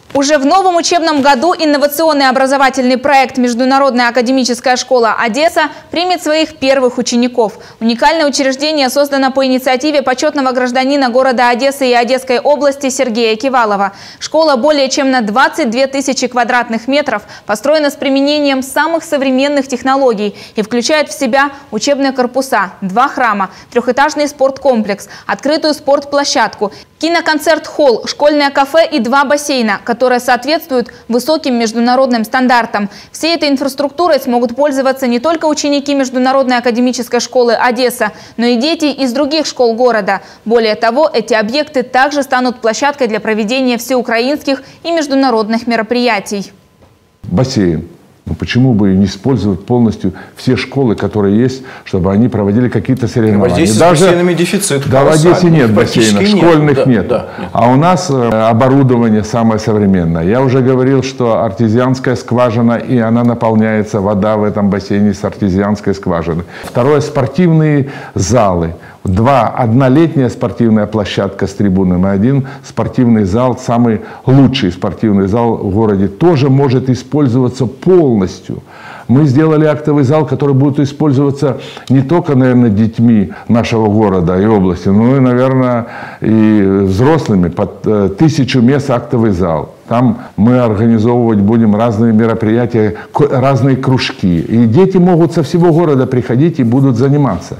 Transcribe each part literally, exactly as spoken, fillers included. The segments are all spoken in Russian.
Уже в новом учебном году инновационный образовательный проект «Международная академическая школа Одесса» примет своих первых учеников. Уникальное учреждение создано по инициативе почетного гражданина города Одессы и Одесской области Сергея Кивалова. Школа более чем на двадцать две тысячи квадратных метров, построена с применением самых современных технологий и включает в себя учебные корпуса, два храма, трехэтажный спорткомплекс, открытую спортплощадку, киноконцерт-холл, школьное кафе и два бассейна, которые соответствуют высоким международным стандартам. Всей этой инфраструктурой смогут пользоваться не только ученики Международной академической школы Одесса, но и дети из других школ города. Более того, эти объекты также станут площадкой для проведения всеукраинских и международных мероприятий. Бассейн. Ну, почему бы не использовать полностью все школы, которые есть, чтобы они проводили какие-то соревнования? Здесь Даже, с бассейнами дефицит. Да, в Одессе нет бассейнов, школьных нет. нет. Да, нет. А у нас оборудование самое современное. Я уже говорил, что артезианская скважина, и она наполняется, вода в этом бассейне с артезианской скважины. Второе, спортивные залы. Два, одна летняя спортивная площадка с трибунами, один спортивный зал, самый лучший спортивный зал в городе, тоже может использоваться полностью. Мы сделали актовый зал, который будет использоваться не только, наверное, детьми нашего города и области, но и, наверное, и взрослыми. Под тысячу мест актовый зал. Там мы организовывать будем разные мероприятия, разные кружки. И дети могут со всего города приходить и будут заниматься.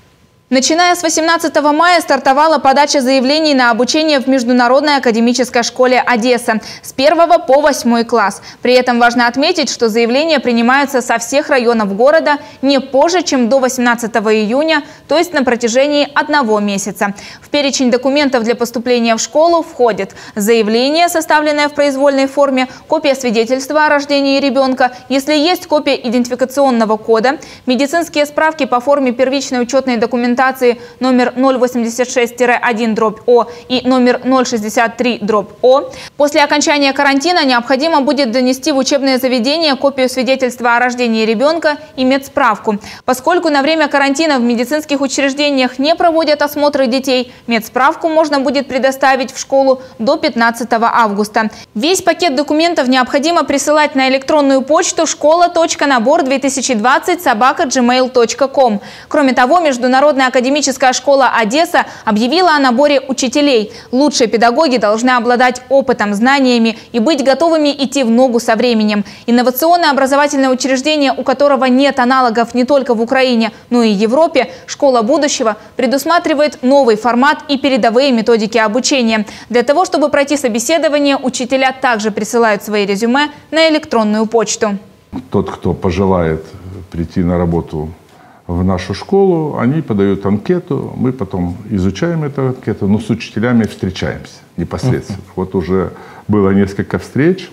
Начиная с восемнадцатого мая стартовала подача заявлений на обучение в Международной академической школе Одесса с первого по восьмой класс. При этом важно отметить, что заявления принимаются со всех районов города не позже, чем до восемнадцатого июня, то есть на протяжении одного месяца. В перечень документов для поступления в школу входит заявление, составленное в произвольной форме, копия свидетельства о рождении ребенка, если есть копия идентификационного кода, медицинские справки по форме первичной учетной документации номер ноль восемьдесят шесть один дробь О и номер ноль шестьдесят три дробь О. После окончания карантина необходимо будет донести в учебное заведение копию свидетельства о рождении ребенка и медсправку. Поскольку на время карантина в медицинских учреждениях не проводят осмотры детей, медсправку можно будет предоставить в школу до пятнадцатого августа. Весь пакет документов необходимо присылать на электронную почту школа точка набор две тысячи двадцать собака джимейл точка ком. Кроме того, Международная академическая школа Одесса объявила о наборе учителей. Лучшие педагоги должны обладать опытом, знаниями и быть готовыми идти в ногу со временем. Инновационное образовательное учреждение, у которого нет аналогов не только в Украине, но и Европе, «Школа будущего», предусматривает новый формат и передовые методики обучения. Для того, чтобы пройти собеседование, учителя также присылают свои резюме на электронную почту. Тот, кто пожелает прийти на работу в нашу школу, они подают анкету, мы потом изучаем эту анкету, но с учителями встречаемся непосредственно. Uh-huh. Вот уже было несколько встреч,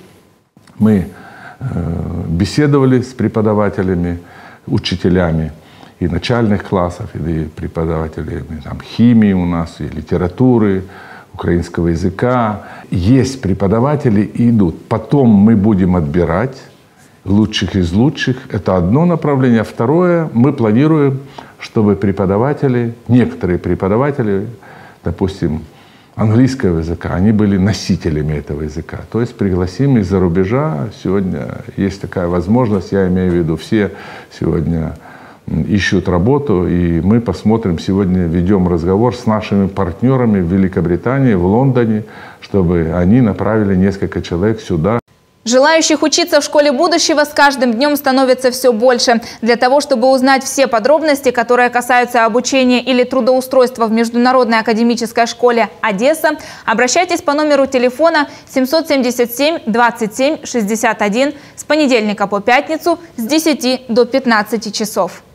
мы э, беседовали с преподавателями, учителями и начальных классов, и преподавателями там, химии у нас, и литературы, украинского языка. Есть преподаватели и идут. Потом мы будем отбирать лучших из лучших. Это одно направление. Второе, мы планируем, чтобы преподаватели, некоторые преподаватели, допустим, английского языка, они были носителями этого языка. То есть пригласим из-за рубежа. Сегодня есть такая возможность, я имею в виду, все сегодня ищут работу, и мы посмотрим, сегодня ведем разговор с нашими партнерами в Великобритании, в Лондоне, чтобы они направили несколько человек сюда. Желающих учиться в школе будущего с каждым днем становится все больше. Для того, чтобы узнать все подробности, которые касаются обучения или трудоустройства в Международной академической школе Одесса, обращайтесь по номеру телефона семьсот семьдесят семь двадцать семь шестьдесят один с понедельника по пятницу с десяти до пятнадцати часов.